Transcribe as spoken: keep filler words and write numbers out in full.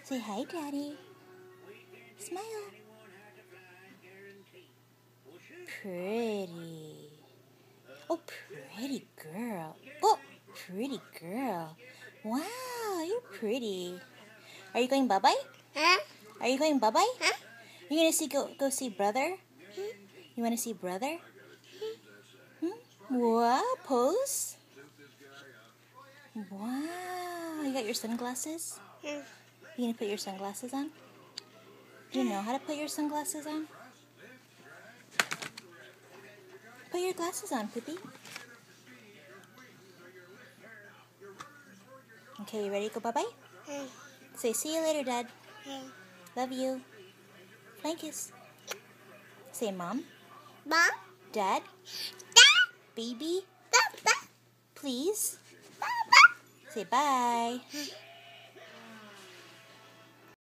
Say hi, Daddy. Smile. Pretty. Oh, pretty girl. Oh, pretty girl. Wow, you're pretty. Are you going bye-bye? Huh? Are you going bye-bye? Huh? You gonna see go go see brother? Hmm? You wanna see brother? Hmm? What? Pose? Wow. You got your sunglasses? Hmm? You gonna put your sunglasses on? Do you know how to put your sunglasses on? Put your glasses on, Poopy. Okay, you ready to go bye-bye? Hmm? Say, see you later, Dad. Hmm? Love you. Flying kiss. Say, Mom. Mom? Dad. Dad? Baby. Papa? Please. Papa? Say, bye.